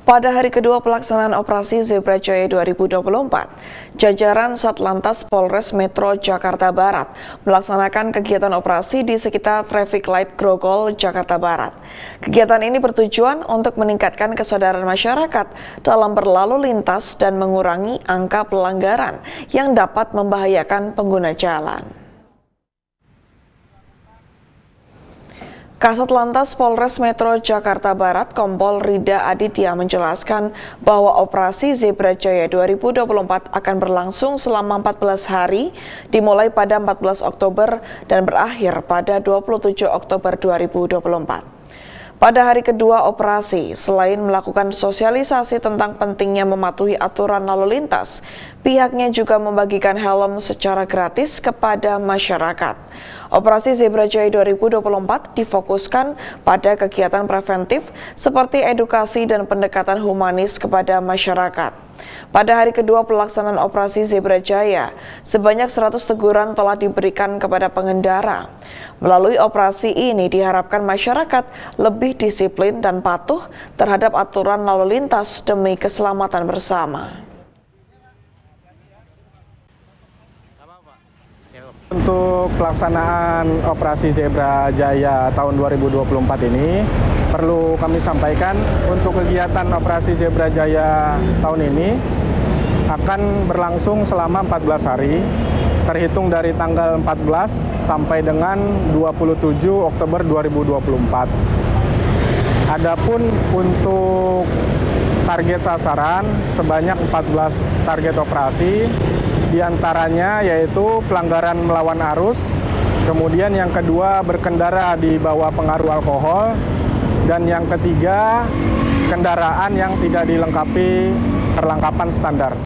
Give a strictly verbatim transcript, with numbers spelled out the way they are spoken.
Pada hari kedua pelaksanaan operasi Zebra Jaya dua ribu dua puluh empat, jajaran Satlantas Polres Metro Jakarta Barat melaksanakan kegiatan operasi di sekitar Traffic Light Grogol, Jakarta Barat. Kegiatan ini bertujuan untuk meningkatkan kesadaran masyarakat dalam berlalu lintas dan mengurangi angka pelanggaran yang dapat membahayakan pengguna jalan. Kasat Lantas Polres Metro Jakarta Barat Kompol Rida Aditya menjelaskan bahwa operasi Zebra Jaya dua ribu dua puluh empat akan berlangsung selama empat belas hari, dimulai pada empat belas Oktober dan berakhir pada dua puluh tujuh Oktober dua ribu dua puluh empat. Pada hari kedua operasi, selain melakukan sosialisasi tentang pentingnya mematuhi aturan lalu lintas, pihaknya juga membagikan helm secara gratis kepada masyarakat. Operasi Zebra Jaya dua ribu dua puluh empat difokuskan pada kegiatan preventif seperti edukasi dan pendekatan humanis kepada masyarakat. Pada hari kedua pelaksanaan operasi Zebra Jaya, sebanyak seratus teguran telah diberikan kepada pengendara. Melalui operasi ini diharapkan masyarakat lebih disiplin dan patuh terhadap aturan lalu lintas demi keselamatan bersama. Untuk pelaksanaan operasi Zebra Jaya tahun dua ribu dua puluh empat ini, perlu kami sampaikan untuk kegiatan operasi Zebra Jaya tahun ini akan berlangsung selama empat belas hari, terhitung dari tanggal empat belas sampai dengan dua puluh tujuh Oktober dua ribu dua puluh empat. Adapun untuk target sasaran sebanyak empat belas target operasi, diantaranya yaitu pelanggaran melawan arus, kemudian yang kedua berkendara di bawah pengaruh alkohol, dan yang ketiga kendaraan yang tidak dilengkapi perlengkapan standar.